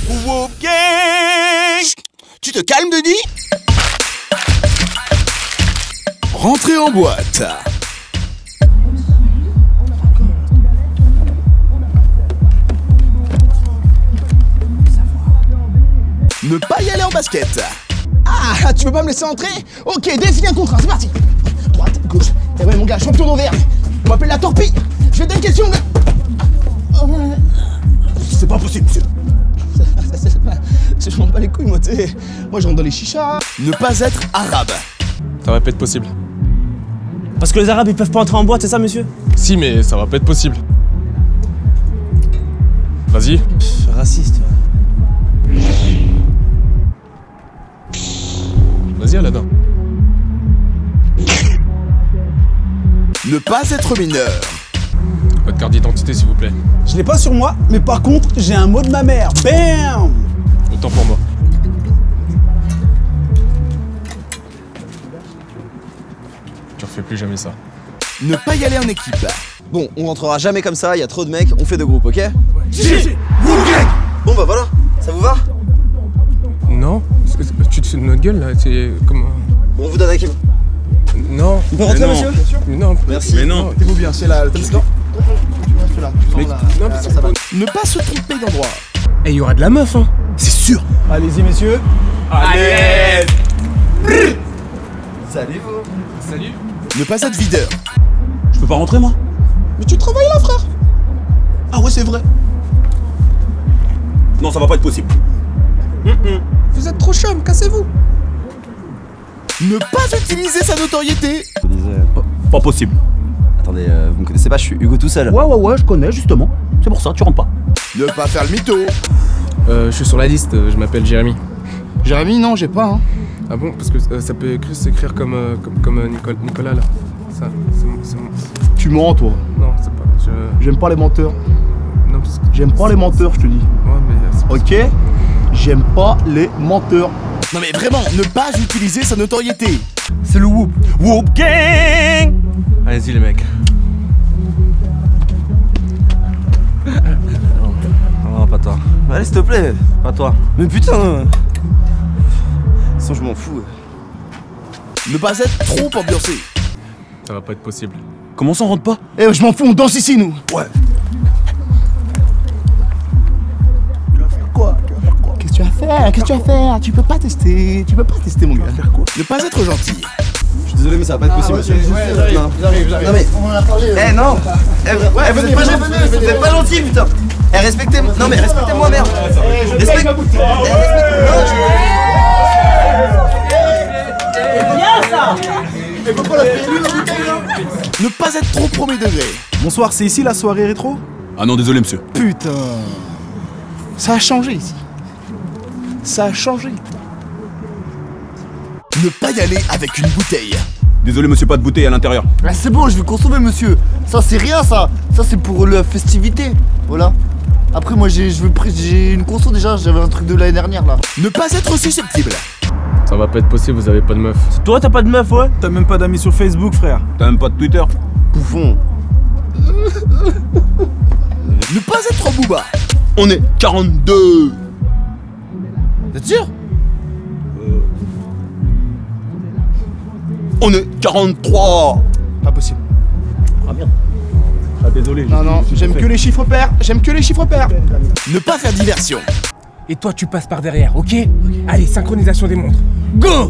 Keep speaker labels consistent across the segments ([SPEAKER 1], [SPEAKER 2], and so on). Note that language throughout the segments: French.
[SPEAKER 1] Whoop gang. Chut, tu te calmes, Denis? Rentrez en boîte. Ne pas y aller en basket.
[SPEAKER 2] Ah, tu veux pas me laisser entrer? Ok, définis un contrat, c'est parti. Droite, gauche. Eh ouais, mon gars, champion d'Auvergne. On m'appelle la torpille. Je vais te donner une question, gars.
[SPEAKER 1] C'est pas possible, monsieur.
[SPEAKER 2] Je m'en bats les couilles, moi, tu sais. Moi, je rentre dans les chichas.
[SPEAKER 1] Ne pas être arabe.
[SPEAKER 3] Ça va pas être possible.
[SPEAKER 4] Parce que les Arabes, ils peuvent pas entrer en boîte, c'est ça, monsieur?
[SPEAKER 3] Si, mais ça va pas être possible. Vas-y.
[SPEAKER 4] Raciste.
[SPEAKER 3] Vas-y, Aladdin.
[SPEAKER 1] Ne pas être mineur.
[SPEAKER 3] Votre carte d'identité, s'il vous plaît.
[SPEAKER 2] Je l'ai pas sur moi, mais par contre, j'ai un mot de ma mère. Bam!
[SPEAKER 3] Autant pour moi. Tu refais plus jamais ça.
[SPEAKER 1] Ne pas y aller en équipe.
[SPEAKER 5] Bon, on rentrera jamais comme ça, il y a trop de mecs, on fait deux groupes, ok?
[SPEAKER 1] Si.
[SPEAKER 5] Bon bah voilà, ça vous va?
[SPEAKER 3] Non, tu te fais de notre gueule là, c'est comme...
[SPEAKER 5] Bon, on vous donne un équipe.
[SPEAKER 3] Non.
[SPEAKER 5] On peut rentrer, monsieur?
[SPEAKER 3] Non.
[SPEAKER 5] Merci.
[SPEAKER 1] Mais non.
[SPEAKER 2] Mettez-vous bien, c'est là, le télescope. Là.
[SPEAKER 3] Non, mais
[SPEAKER 2] Ça va.
[SPEAKER 1] Ne pas se tromper d'endroit.
[SPEAKER 3] Et il y aura de la meuf, hein.
[SPEAKER 1] C'est sûr.
[SPEAKER 2] Allez-y, messieurs.
[SPEAKER 3] Allez.
[SPEAKER 5] Salut vous.
[SPEAKER 3] Salut.
[SPEAKER 1] Ne pas être videur.
[SPEAKER 2] Je peux pas rentrer, moi? Mais tu travailles là, frère. Ah ouais, c'est vrai.
[SPEAKER 6] Non, ça va pas être possible.
[SPEAKER 2] Vous êtes trop chum, cassez-vous.
[SPEAKER 1] Ne pas utiliser sa notoriété.
[SPEAKER 5] Je disais...
[SPEAKER 6] Pas possible.
[SPEAKER 5] Attendez, vous me connaissez pas, je suis Hugo tout seul.
[SPEAKER 6] Ouais, je connais justement. C'est pour ça, tu rentres pas.
[SPEAKER 1] Ne pas faire le mytho.
[SPEAKER 3] Je suis sur la liste, je m'appelle Jérémy.
[SPEAKER 2] Jérémy, non, j'ai pas, hein.
[SPEAKER 3] Ah bon? Parce que ça peut s'écrire comme Nicolas là. Ça, c'est mon...
[SPEAKER 2] Tu mens, toi.
[SPEAKER 3] Non, c'est pas...
[SPEAKER 2] J'aime pas les menteurs.
[SPEAKER 3] Non, parce que...
[SPEAKER 2] J'aime pas les menteurs, je te dis.
[SPEAKER 3] Ouais, mais... c'est pas-
[SPEAKER 2] Ok? J'aime pas les menteurs.
[SPEAKER 1] Non mais vraiment, ne pas utiliser sa notoriété.
[SPEAKER 5] C'est le whoop.
[SPEAKER 1] Whoop gang.
[SPEAKER 5] Allez-y les mecs. Non, pas toi. Allez, s'il te plaît, pas toi. Mais putain. Sinon, je m'en fous.
[SPEAKER 1] Ne pas être trop ambiancé.
[SPEAKER 3] Ça va pas être possible.
[SPEAKER 6] Comment ça, on rentre pas?
[SPEAKER 2] Eh, je m'en fous, on danse ici, nous.
[SPEAKER 1] Ouais.
[SPEAKER 2] Quoi? Qu'est-ce que tu vas faire? Qu'est-ce que tu vas faire? Tu peux pas tester. Tu peux pas tester, mon gars. Faire quoi?
[SPEAKER 1] Ne pas être gentil.
[SPEAKER 5] Je suis désolé, mais ça va pas être possible, monsieur. Non.
[SPEAKER 2] J'arrive.
[SPEAKER 5] Non, mais.
[SPEAKER 2] On en a parlé.
[SPEAKER 5] Eh non. Eh, ouais, vous
[SPEAKER 2] venez,
[SPEAKER 5] êtes pas
[SPEAKER 2] venez,
[SPEAKER 5] gentil,
[SPEAKER 2] venez,
[SPEAKER 5] vous êtes pas gentil, putain. Eh, respectez-moi. Non, mais respectez-moi, merde. Respecte.
[SPEAKER 2] ma bouteille.
[SPEAKER 5] Eh, respecte-moi.
[SPEAKER 2] Et pourquoi la payer lui, la bouteille, là?
[SPEAKER 1] Ne pas être trop premier degré.
[SPEAKER 2] Bonsoir, c'est ici la soirée rétro?
[SPEAKER 6] Ah non, désolé, monsieur.
[SPEAKER 2] Putain. Ça a changé ici. Ça a changé.
[SPEAKER 1] Ne pas y aller avec une bouteille.
[SPEAKER 6] Désolé, monsieur, pas de bouteille à l'intérieur.
[SPEAKER 7] Ah, c'est bon, je vais consommer, monsieur. Ça, c'est rien, ça. Ça, c'est pour la festivité. Voilà. Après, moi, j'ai une conso déjà. J'avais un truc de l'année dernière, là.
[SPEAKER 1] Ne pas être susceptible.
[SPEAKER 3] Ça va pas être possible, vous avez pas de meuf.
[SPEAKER 4] Toi, t'as pas de meuf, ouais?
[SPEAKER 2] T'as même pas d'amis sur Facebook, frère.
[SPEAKER 6] T'as même pas de Twitter?
[SPEAKER 7] Bouffon.
[SPEAKER 1] Ne pas être booba.
[SPEAKER 6] On est 42.
[SPEAKER 1] Vous êtes sûr?
[SPEAKER 6] On est 43.
[SPEAKER 2] Pas possible.
[SPEAKER 6] Ah, désolé.
[SPEAKER 2] Non, j'aime que les chiffres pairs. J'aime que les chiffres pairs.
[SPEAKER 1] Ne pas faire diversion.
[SPEAKER 8] Et toi, tu passes par derrière, ok? Allez, synchronisation des montres. Go!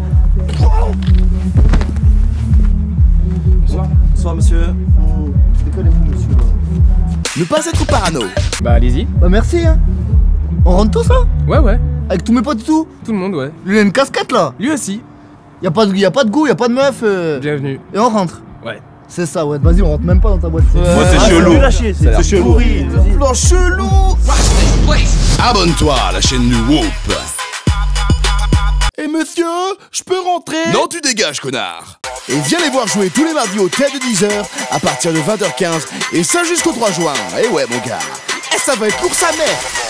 [SPEAKER 5] Bonsoir, monsieur.
[SPEAKER 7] Décollez-vous, monsieur.
[SPEAKER 1] Ne pas être parano.
[SPEAKER 3] Bah allez-y.
[SPEAKER 7] Bah, merci, hein. On rentre tous, là?
[SPEAKER 3] Ouais.
[SPEAKER 7] Avec tous mes potes et tout?
[SPEAKER 3] Tout le monde, ouais.
[SPEAKER 7] Lui, il a une casquette, là.
[SPEAKER 3] Lui aussi.
[SPEAKER 7] Y'a pas de goût, y'a pas de meuf.
[SPEAKER 3] Bienvenue.
[SPEAKER 7] Et on rentre.
[SPEAKER 3] Ouais.
[SPEAKER 7] C'est ça, ouais. Vas-y, on rentre même pas dans ta boîte.
[SPEAKER 6] Moi, c'est chelou.
[SPEAKER 7] C'est
[SPEAKER 6] chelou.
[SPEAKER 1] Plan chelou. Abonne-toi à la chaîne du Whoop. Et monsieur, je peux rentrer? Non, tu dégages, connard. Et viens les voir jouer tous les mardis au théâtre de 10h à partir de 20h15 et ça jusqu'au 3 juin. Et ouais, mon gars. Et ça va être pour sa mère.